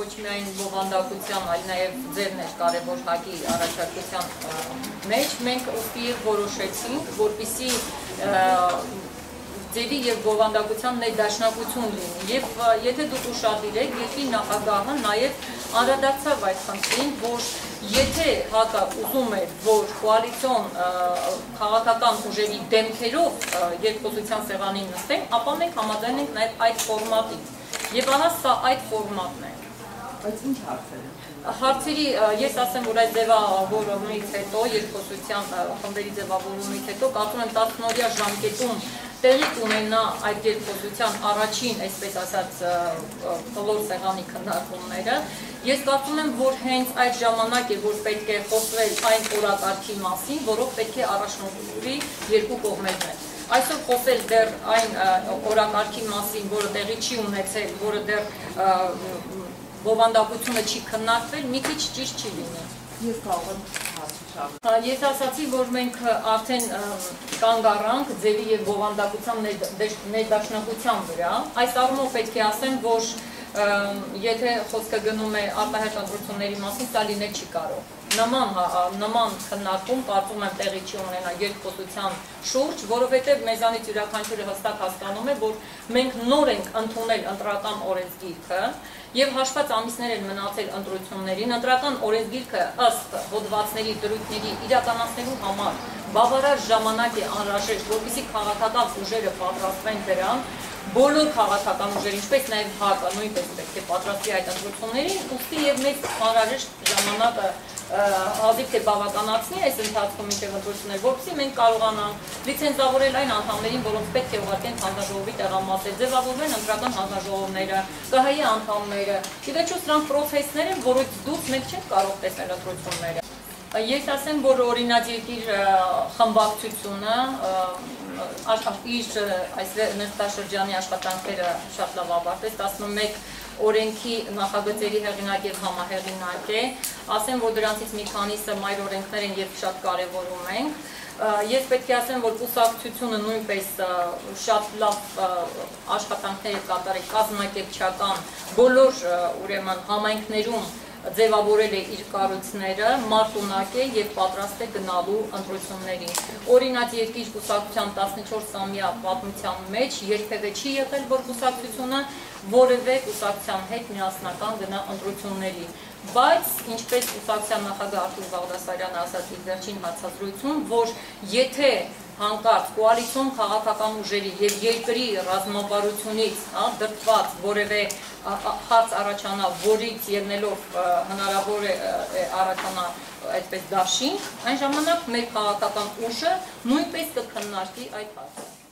ոչ միայն բովանդակության, այլ նաև ձեր կարևոր հակի առաջարկության մեջ մենք ուստի որոշեցինք, որպեսզի ձևի և բովանդակության ներդաշնակություն լինի և եթե դուք ուշադիր եք, երկրի նախագահը նաև անդրադարձավ այդ խնդրին, որ եթե ՀԱԿ-ը ուզում է, որ կոալիցիոն քաղաքական ուժերի դեմքերով երկխոսության սեղանին նստենք, ապա մենք համաձայն ենք նաև այդ ֆորմատին։ Եվ ահա սա այդ ֆորմատն է։ Բայց ինչ հարցեր են։ Հարցերի ես ասեմ, որ այդ ձևավորումից հետո, երկխոսության խմբերի ձևավորումից հետո, կարծում եմ 10-օրյա ժամկետում տեղի կունենա այդ երկխոսության առաջին, այսպես ասած, կլոր սեղանի քննարկումները։ Ես կարծում եմ, որ հենց այդ ժամանակ է, որ պետք է խոսվել այն օրակարգի մասին, որով պետք է առաջնորդվի երկու կողմերն։ Այսօր խոսել դեռ այն օրակարգի մասին, որը տեղի չի ունեցել, որը դեռ բովանդակությունը չի քննարկվել, մի քիչ ճիշտ չի լինի։ Ես կարող եմ հարցը։ Ես ասացի, որ մենք արդեն կանգ առանք ձևի և բովանդակության ներդաշնակության վրա։ Այս առումով պետք է ասեմ, որ եթե խոսքը գնում է արտահերթ ընտրությունների մասին, սա լինել չի կարող։ Նման քննարկում կարծում եմ տեղի չի ունենա երկխոսության շուրջ, որովհետև մեզանից յուրաքանչյուրը հստակ հասկանում է, որ մենք նոր ենք ընդունել ընտրական օրենսգիրքը և հաշված ամիսներ են մնացել ընտրություններին, ընտրական օրենսգիրքը ըստ հոդվածների, դրույթների իրականացնելու համար բավարար ժամանակ է անհրաժեշտ, որպեսզի քաղաքական ուժերը պատրաստվեն դրան, բոլոր քաղաքական ուժերը, ինչպես նաև ՀԱԿ-ը նույնպես պետք է պատրաստվի այդ ընտրություններին, ուստի և մեծ անհրաժեշտ ժամանակը հազիվ թե բավականացնի այս ընթացքում մինչև ընտրություններ, որպեսզի մենք կարողանանք լիցենզավորել այն անդամներին, որոնց պետք է ուղարկեն հանձնաժողովի տեղամասեր, ձևավորվեն ընտրական հանձնաժողովները, ԿՀ-ի անդամները, ի վերջո սրանք պրոցեսներ են, որից դուրս մենք չենք կարող տեսնել ընտրությունները։ Ես ասեմ, որ օրինաձիգիր խմբակցությունը իր նստաշրջանի աշխատանքները շատ լավ ավարտեց, 11 օրենքի նախագծերի հեղինակ և համահեղինակ է, ասեմ, որ դրանցից մի քանիսը մայր օրենքներ են և շատ կարևորում ենք։ Ես պետք է ասեմ, որ կուսակցությունը նույնպես շատ լավ աշխատանքներ է կատարել կազմակերպչական բոլոր համայնքներում ձևավորել է իր կառույցները, մարտունակ է և պատրաստ է գնալու ընտրություններին։ Օրինակ երկիր կուսակցության 14-ամյա պատմության մեջ երբևէ չի եղել, որ կուսակցությունը որևէ կուսակցության հետ միասնական գնա ընտրությունների։ Բայց, ինչպես կուսակցության նախագահ Արտուր Բաղդասարյանը ասաց իր վերջին հարցազրույցում, որ եթե հանկարծ կոալիցիոն քաղաքական ուժերի և երկրի ռազմավարությունից դրդված որևէ հարց առաջանա, որից ելնելով հնարավոր է առաջանա այդպես դաշինք, այն ժամանակ մեր քաղաքական ուժը նույնպես կքննարկի այդ հարցը։